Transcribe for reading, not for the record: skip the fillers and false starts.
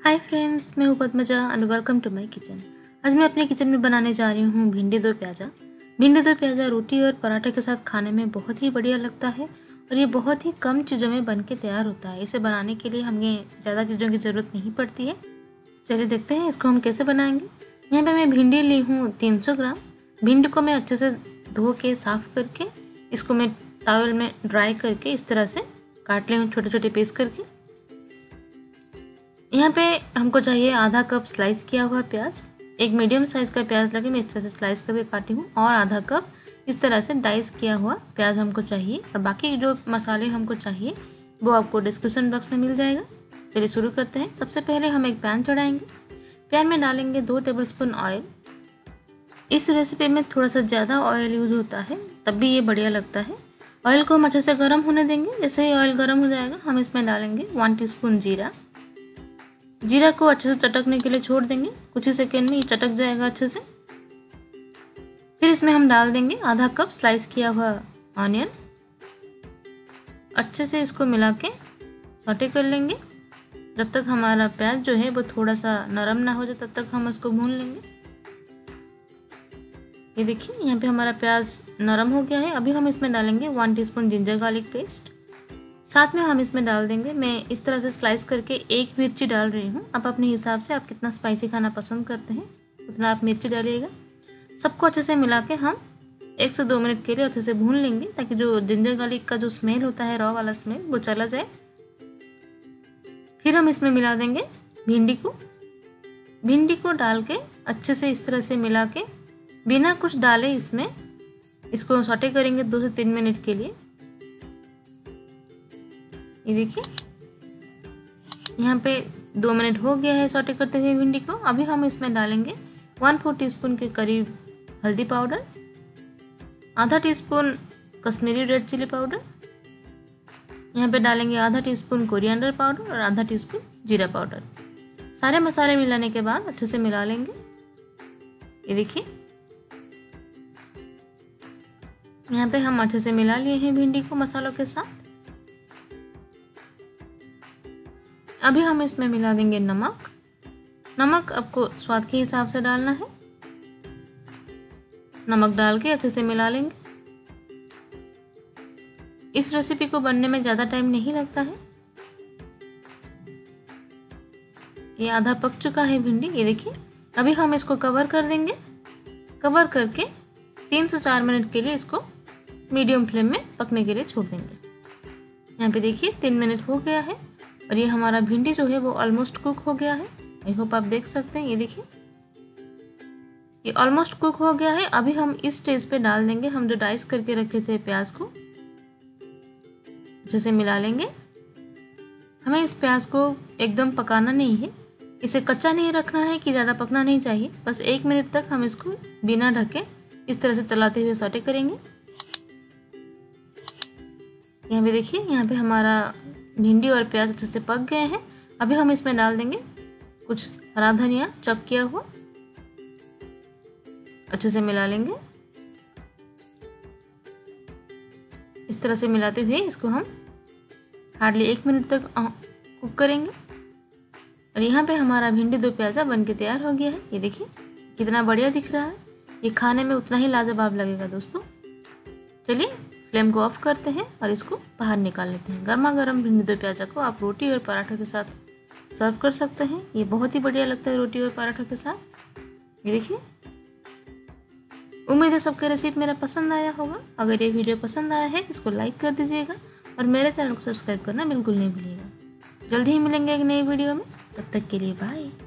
हाय friends, मैं हूँ Padmaja and welcome to my kitchen. आज मैं अपने किचन में बनाने जा रही हूँ भिंडी दो प्याज़ा। भिंडी दो प्याज़ा रोटी और पराठे के साथ खाने में बहुत ही बढ़िया लगता है और ये बहुत ही कम चीज़ों में बन के तैयार होता है। इसे बनाने के लिए हमें ज़्यादा चीज़ों की ज़रूरत नहीं पड़ती है। चलिए देखते हैं इसको हम कैसे बनाएंगे। यहाँ पर मैं भिंडी ली हूँ 300 ग्राम। भिंडी को मैं अच्छे से धो के साफ़ करके इसको मैं टॉवल में ड्राई करके इस तरह से काट ली हूँ छोटे छोटे पीस करके। यहाँ पे हमको चाहिए आधा कप स्लाइस किया हुआ प्याज। एक मीडियम साइज़ का प्याज लगे मैं इस तरह से स्लाइस करके काटी हूँ और आधा कप इस तरह से डाइस किया हुआ प्याज हमको चाहिए। और बाकी जो मसाले हमको चाहिए वो आपको डिस्क्रिप्शन बॉक्स में मिल जाएगा। चलिए शुरू करते हैं। सबसे पहले हम एक पैन चढ़ाएंगे। पैन में डालेंगे 2 टेबलस्पून ऑयल। इस रेसिपी में थोड़ा सा ज़्यादा ऑयल यूज होता है तब भी ये बढ़िया लगता है। ऑयल को हम अच्छे से गर्म होने देंगे। जैसे ही ऑयल गर्म हो जाएगा हम इसमें डालेंगे 1 टीस्पून जीरा। जीरा को अच्छे से चटकने के लिए छोड़ देंगे। कुछ ही सेकेंड में ये चटक जाएगा अच्छे से। फिर इसमें हम डाल देंगे आधा कप स्लाइस किया हुआ ऑनियन। अच्छे से इसको मिला के सॉटे कर लेंगे जब तक हमारा प्याज जो है वो थोड़ा सा नरम ना हो जाए, तब तक हम उसको भून लेंगे। ये देखिए यहाँ पे हमारा प्याज नरम हो गया है। अभी हम इसमें डालेंगे 1 टीस्पून जिंजर गार्लिक पेस्ट। साथ में हम इसमें डाल देंगे, मैं इस तरह से स्लाइस करके 1 मिर्ची डाल रही हूँ। आप अपने हिसाब से आप कितना स्पाइसी खाना पसंद करते हैं उतना आप मिर्ची डालिएगा। सबको अच्छे से मिला के हम 1 से 2 मिनट के लिए अच्छे से भून लेंगे ताकि जो जिंजर गार्लिक का जो स्मेल होता है, रॉ वाला स्मेल, वो चला जाए। फिर हम इसमें मिला देंगे भिंडी को डाल के अच्छे से इस तरह से मिला के बिना कुछ डाले इसको सॉटे करेंगे 2 से 3 मिनट के लिए। ये देखिए यहाँ पे 2 मिनट हो गया है सॉटे करते हुए भिंडी को। अभी हम इसमें डालेंगे 1/4 टीस्पून के करीब हल्दी पाउडर, आधा teaspoon Kashmiri red chilli powder, यहाँ पे डालेंगे आधा टीस्पून कोरिएंडर पाउडर और आधा टीस्पून जीरा पाउडर। सारे मसाले मिलाने के बाद अच्छे से मिला लेंगे। ये देखिए यहाँ पे हम अच्छे से मिला लिए हैं भिंडी को मसालों के साथ। अभी हम इसमें मिला देंगे नमक आपको स्वाद के हिसाब से डालना है। नमक डाल के अच्छे से मिला लेंगे। इस रेसिपी को बनने में ज़्यादा टाइम नहीं लगता है। ये आधा पक चुका है भिंडी। ये देखिए अभी हम इसको कवर कर देंगे। कवर करके 3 से 4 मिनट के लिए इसको मीडियम फ्लेम में पकने के लिए छोड़ देंगे। यहाँ पे देखिए 3 मिनट हो गया है और ये हमारा भिंडी जो है वो ऑलमोस्ट कुक हो गया है। आई होप आप देख सकते हैं। ये देखिए ये ऑलमोस्ट कुक हो गया है। अभी हम इस स्टेज पे डाल देंगे हम जो डाइस करके रखे थे प्याज को। अच्छे से मिला लेंगे। हमें इस प्याज को एकदम पकाना नहीं है, इसे कच्चा नहीं रखना है कि ज़्यादा पकना नहीं चाहिए। बस 1 मिनट तक हम इसको बिना ढके इस तरह से चलाते हुए सॉटे करेंगे। यहाँ पे देखिए यहाँ पे हमारा भिंडी और प्याज अच्छे से पक गए हैं। अभी हम इसमें डाल देंगे कुछ हरा धनिया चॉप किया हुआ। अच्छे से मिला लेंगे। इस तरह से मिलाते हुए इसको हम हार्डली 1 मिनट तक कुक करेंगे। और यहाँ पे हमारा भिंडी दो प्याज़ा बन के तैयार हो गया है। ये देखिए कितना बढ़िया दिख रहा है। ये खाने में उतना ही लाजवाब लगेगा दोस्तों। चलिए फ्लेम को ऑफ करते हैं और इसको बाहर निकाल लेते हैं। गर्मा गर्म भिंडी दो प्याज़ा को आप रोटी और पराठों के साथ सर्व कर सकते हैं। ये बहुत ही बढ़िया लगता है रोटी और पराठों के साथ। ये देखिए उम्मीद है सबको रेसिपी मेरा पसंद आया होगा। अगर ये वीडियो पसंद आया है इसको लाइक कर दीजिएगा और मेरे चैनल को सब्सक्राइब करना बिल्कुल नहीं भूलिएगा। जल्दी ही मिलेंगे एक नई वीडियो में। तब तक के लिए बाय।